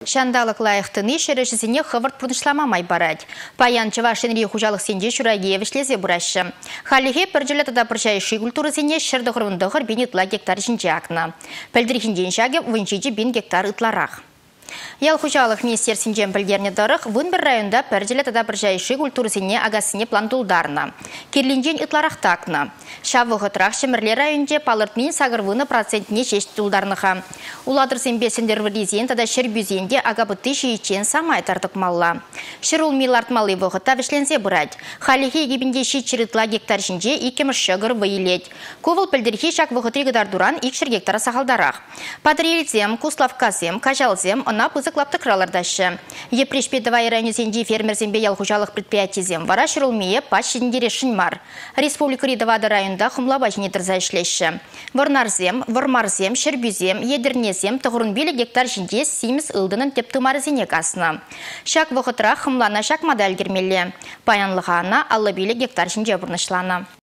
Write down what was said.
Шандалық лайықтыны шерішізіне қывырт пұнышламамай барад. Паян Чавашенри хужалық сенде Шурагиевішлезе бұрашы. Халихе бір жылы тада біршайши культурысыне шырдығырындығыр бен ытла гектар жінже ақна. Пәлдірхінден шаге 17 бен гектар ытларақ. Ял хужалық министерсінжен білдеріне дұрық, вын бір районда пәрделі тада бір жайшы культурысыне агасыне план тұлдарына. Керлінжен ытларақтақна. Шавығы тұрақ шемірлер районде палыртмен сағырвыны процентіне шешті тұлдарныға. Уладырсын бесіндер вілізен тада шербюзенде агабыты шейчен самай тартық малла. Шырул милард малы вғыта вішленсе бұрад. Халихе егебінде шейчірітла гектар жінже икеміш шығыр вайылет. Ковыл пілдірхе шак вғытри ғыдар дұран икшір гектара сақалдарақ. Падрелізем, Куславказем, Кажалзем, она пызыклапты кралардашы. Епрешпедовай районезенде фермерзембе ялхужалық предприятизем вара шырылмее патшидінде решін мар. Республика Ридавады районда хымлаба женетірза ішлеші. Варнарзем, Вармарзем, Шербюзем, Едірнезем, тұғырын белі гектар жінде симіз ұлдының тептымары зене қасына. Шак вғытыра хымлана шак мадал кермелі. Паянлығана аллы белі гектар жінде бұрнышлана.